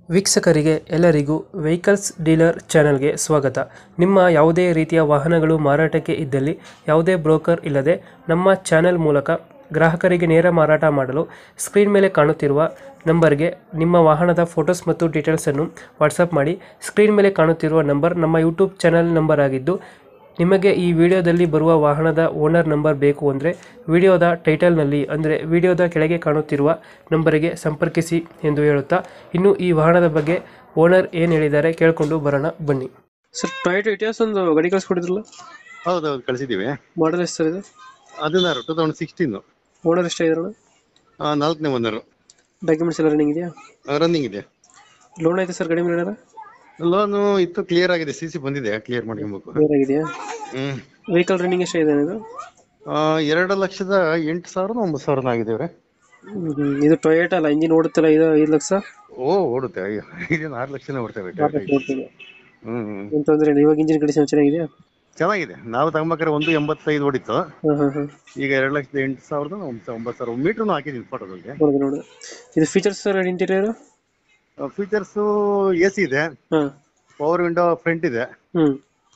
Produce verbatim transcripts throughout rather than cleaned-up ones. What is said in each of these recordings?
ವೀಕ್ಷಕರಿಗೆ ಎಲ್ಲರಿಗೂ vehicles dealer ಚಾನೆಲ್ಗೆ ಸ್ವಾಗತ. ನಿಮ್ಮ ಯಾವುದೇ ರೀತಿಯ ವಾಹನಗಳು ಮಾರಾಟಕ್ಕೆ ಇದ್ದಲ್ಲಿ ಯಾವುದೇ ಬ್ರೋಕರ್ ಇಲ್ಲದೆ ನಮ್ಮ ಚಾನೆಲ್ ಮೂಲಕ ಗ್ರಾಹಕರಿಗೆ ನೇರ ಮಾರಾಟ ಮಾಡಲು ಸ್ಕ್ರೀನ್ ಮೇಲೆ ಕಾಣುತ್ತಿರುವ ನಂಬರ್ಗೆ ನಿಮ್ಮ ವಾಹನದ ಫೋಟೋಸ್ ಮತ್ತು ಡೀಟೇಲ್ಸನ್ನು ವಾಟ್ಸಪ್ ಮಾಡಿ. ಸ್ಕ್ರೀನ್ ಮೇಲೆ ಕಾಣುತ್ತಿರುವ ನಂಬರ್ ನಮ್ಮ ಯೂಟ್ಯೂಬ್ ಚಾನೆಲ್ ನಂಬರ್ ಆಗಿದ್ದು, ನಿಮಗೆ ಈ ವಿಡಿಯೋದಲ್ಲಿ ಬರುವ ವಾಹನದ ಓನರ್ ನಂಬರ್ ಬೇಕು ಅಂದರೆ ವಿಡಿಯೋದ ಟೈಟಲ್ನಲ್ಲಿ ಅಂದರೆ ವಿಡಿಯೋದ ಕೆಳಗೆ ಕಾಣುತ್ತಿರುವ ನಂಬರಿಗೆ ಸಂಪರ್ಕಿಸಿ ಎಂದು ಹೇಳುತ್ತಾ, ಇನ್ನು ಈ ವಾಹನದ ಬಗ್ಗೆ ಓನರ್ ಏನು ಹೇಳಿದ್ದಾರೆ ಕೇಳಿಕೊಂಡು ಬರೋಣ ಬನ್ನಿ. ಸರ್, ಟೊಯೋಟಾ ಇಟಿಯಾಸ್ ಒಂದು ಗಾಡಿ ಕಳಿಸ್ಕೊಟ್ಟಿದ್ರಲ್ಲ? ಹೌದೌದು, ಕಳಿಸಿದ್ದೀವಿ. ಮಾಡಲ್ ಎಷ್ಟು ಸರ್ ಇದು? ಹದಿನಾರು ಟೂ ತೌಸಂಡ್ ಸಿಕ್ಸ್ಟೀನ್. ಓನರ್ ಎಷ್ಟಾಗಿದ್ರಲ್ಲ? ನಾಲ್ಕನೇ ಓನರು. ಡಾಕ್ಯುಮೆಂಟ್ಸ್ ಎಲ್ಲ ರನ್ನಿಂಗ್ ಇದೆಯಾ? ರನ್ನಿಂಗ್ ಇದೆ. ಲೋನ್ ಐತೆ ಸರ್ ಗಾಡಿ ಮೇಲೆ? ಲೋನು ಇತ್ತು, ಕ್ಲಿಯರ್ ಆಗಿದೆ. ಸಿ ಸಿ ಬಂದಿದೆ, ಕ್ಲಿಯರ್ ಮಾಡ್ಕೊಬೇಕು. ಕ್ಲಿಯರ್ ಆಗಿದೆಯಾ? ಹ್ಮ್. ವೆಹಿಕಲ್ ರನ್ನಿಂಗ್ ಎಷ್ಟಾಗಿದೆ ಇದು? ಆ, ಎರಡು ಲಕ್ಷದ ಎಂಟು ಸಾವಿರದ ಒಂಬತ್ತು ಸಾವಿರದ ಆಗಿದ್ದೇವೆ. ಇದು ಟೊಯೋಟಾ ಅಲ್ಲ, ಇಂಜಿನ್ ಓಡುತ್ತಲ್ಲ, ಇದು ಐದು ಲಕ್ಷ. ಓ, ಓಡುತ್ತೆ. ಅಯ್ಯೋ, ಇದೇನು ಆರು ಲಕ್ಷನೇ ಓಡ್ತೇವೆ. ಹ್ಮ್ ಹ್ಮ್. ಏನ್ ತೊಂದ್ರೆ ಇಲ್ಲ. ಇವಾಗ ಇಂಜಿನ್ ಕಂಡೀಷನ್ ಚೆನ್ನಾಗಿದೆಯಾ? ಚೆನ್ನಾಗಿದೆ. ನಾವು ತಗೊಂಬೇಕಾದ್ರೆ ಒಂದು ಎಂಬತ್ತೈದು ಓಡಿತ್ತು. ಹ್ಮ್ ಹ್ಮ್ ಹ್ಮ್. ಈಗ ಎರಡು ಲಕ್ಷದ ಎಂಟು ಸಾವಿರದ ಒಂಬತ್ತು ಒಂಬತ್ತು ಸಾವಿರ ಮೀಟರ್ನು ಹಾಕಿದ್ದೀನಿ ಫೋಟೋದಲ್ಲಿ. ನೋಡಿದೆ ನೋಡಿದೆ. ಇದು features sir interior? Features A C ಇದೆ, ಹಾಂ, ಪವರ್ ವಿಂಡೋ ಫ್ರಂಟ್ ಇದೆ, ಹ್ಮ್,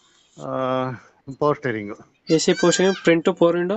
power steering, A C portion, front power window,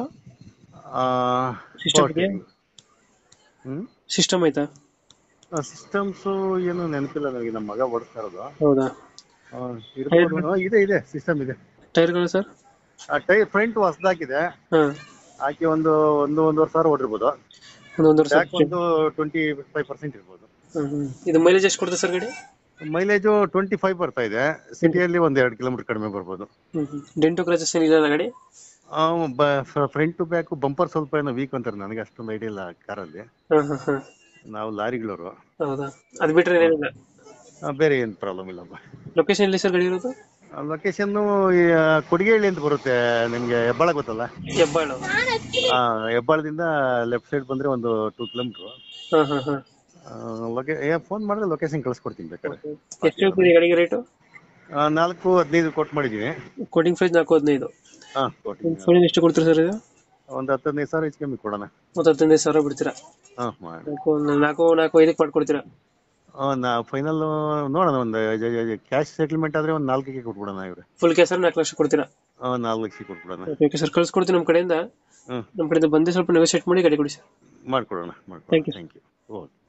system ಇದೆಯಾ? ಹ್ಮ್. ಸಿಸ್ಟಮ್ ಆಯ್ತಾ? ಸಿಸ್ಟಮ್ಸ್ ಏನು ನೆನಪಿಲ್ಲ ನನಗೆ, ನಮ್ಮ ಮಗ ಓಡಿಸ್ತಾ ಇರೋದು. ಹೌದಾ? ಆ, ಇರ್ಬೋದು. ಆ, ಇದೆ ಇದೆ, ಸಿಸ್ಟಮ್ ಇದೆ. ಟೈರ್ಗಳು ಸರ್? ಟೈರ್ ಫ್ರಂಟ್ ಹೊಸದಾಕಿದೆ, ಹಾಂ, ಹಾಕಿ ಒಂದು ಒಂದು ಒಂದೂವರೆ ಸಾವಿರ ಓಡಿರ್ಬೋದು. ಒಂದು ಒಂದೂವರೆ ಬ್ಯಾಕ್ ಸಾವಿರ. ಒಂದು ಟ್ವೆಂಟಿ ಫೈವ್ ಪರ್ಸೆಂಟ್ ಇರ್ಬೋದು. ಹ್ಮ್ ಹ್ಮ್. ಇದು ಮೈಲೇಜ್ ಎಷ್ಟು ಕೊಡುತ್ತೆ ಸರ್ ಗಾಡಿ? ಮೈಲೇಜು ಟ್ವೆಂಟಿ ಫೈವ್ ಬರ್ತಾ ಇದೆ. ಸಿಟಿಯಲ್ಲಿ ಒಂದ್ ಎರಡು ಕಿಲೋಮೀಟರ್ ಕಡಿಮೆ ಬರ್ಬೋದು. ಹ್ಮ್ ಹ್ಮ್. ಡೆಂಟು ಕ್ರಾಚಸ್ ಏನಿಲ್ಲ ಗಾಡಿ? ಫ್ರಂಟ್ ಟು ಬ್ಯಾಕ್ ಬಂಪರ್ ಸ್ವಲ್ಪ ಏನೋ ವೀಕ್ ಅಂತಾರೆ, ನನಗೆ ಅಷ್ಟೊಂದು ಐಡಿಯಾ ಇಲ್ಲ ಕಾರಲ್ಲಿ. ಹಾಂ ಹಾಂ ಹಾಂ. ನಾವು ಲಾರಿಗಳವರು. ಹೌದಾ? ಅದು ಬಿಟ್ಟರೆ ಏನಿಲ್ಲ? ಬೇರೆ ಏನು ಪ್ರಾಬ್ಲಮ್ ಇಲ್ಲಪ್ಪ. ಲೊಕೇಶನ್ ಎಲ್ಲಿ ಸರ್ ಗಾಡಿ ಇರೋದು? ಲೊಕೇಶನ್ ಕೊಡಿಗೇಹಳ್ಳಿ ಅಂತ ಬರುತ್ತೆ ನಿಮ್ಗೆ, ಹೆಬ್ಬಾಳ ಗೊತ್ತಲ್ಲ? ಹೆಬ್ಬಾಳು. ಆ, ಹೆಬ್ಬಾಳದಿಂದ ಲೆಫ್ಟ್ ಸೈಡ್ ಬಂದ್ರೆ ಒಂದು ಟೂ ಕಿಲೋಮೀಟರ್. ಹಾಂ ಹಾಂ ಹಾಂ. ಫೋನ್ ಮಾಡಿದ್ರೆ ಲೊಕೇಶನ್ ಕಳ್ಸ್ಕೊಡ್ತೀನಿ ಬೇಕಾದ್ರೆ. ಎಷ್ಟು ಹೇಳ್ತೀರಿ ಗಾಡಿಗೆ ರೇಟು? ಆ, ನಾಲ್ಕು ಹದಿನೈದು ಕೊಟ್ಟು ಮಾಡಿದ್ದೀನಿ. ಕೋಟಿಂಗ್ ಪ್ರೈಸ್ ನಾಲ್ಕು ಹದಿನೈದು. ಹಾ, ಕೊಡ್ತೀನಿ. ಫೈನಲ್ ಎಷ್ಟು ಕೊಡ್ತೀರಾ ಸರ್ ಇದು? ಒಂದು ಹತ್ತು ಹದಿನೈದು ಸಾವಿರ ಹೆಚ್ಚು ಕಮ್ಮಿ ಕೊಡೋಣ. ಒಂದು ಹತ್ತೈದು ಸಾವಿರ ಬಿಡ್ತೀರಾ? ಹಾ, ಮಾಡಿ. ನಾಲ್ಕು ನಾಲ್ಕು ನಾಲ್ಕು ಐದಕ್ಕೆ ಮಾಡ್ಕೊಡ್ತೀರಾ? ನಾ ಫೈನಲ್ ನೋಡೋಣ, ಒಂದು ಕ್ಯಾಶ್ ಸೆಟಲ್ಮೆಂಟ್ ಆದ್ರೆ ಒಂದು ನಾಲ್ಕಕ್ಕೆ ಕೊಟ್ಬಿಡೋಣ. ಇವ್ರೆ ಫುಲ್ ಕ್ಯಾಶ್ ನಾಲ್ಕು ಲಕ್ಷ ಕೊಡ್ತೀರಾ? ನಾಲ್ಕು ಲಕ್ಷ ಕೊಟ್ಬಿಡೋಣ. ಓಕೆ ಸರ್, ಕಳ್ಸ್ಕೊಡ್ತೀನಿ ನಮ್ಮ ಕಡೆಯಿಂದ. ಹ್ಮ್, ನಮ್ಮ ಕಡೆಯಿಂದ ಬಂದು ಸ್ವಲ್ಪ ನೆಗೋಶಿಯೇಟ್ ಮಾಡಿ ಗಾಡಿ ಕೊಡಿ ಸರ್. ಮಾಡ್ಕೊಡೋಣ ಮಾಡ್ಕೊಡೋಣ. Thank you. Thank you. Okay.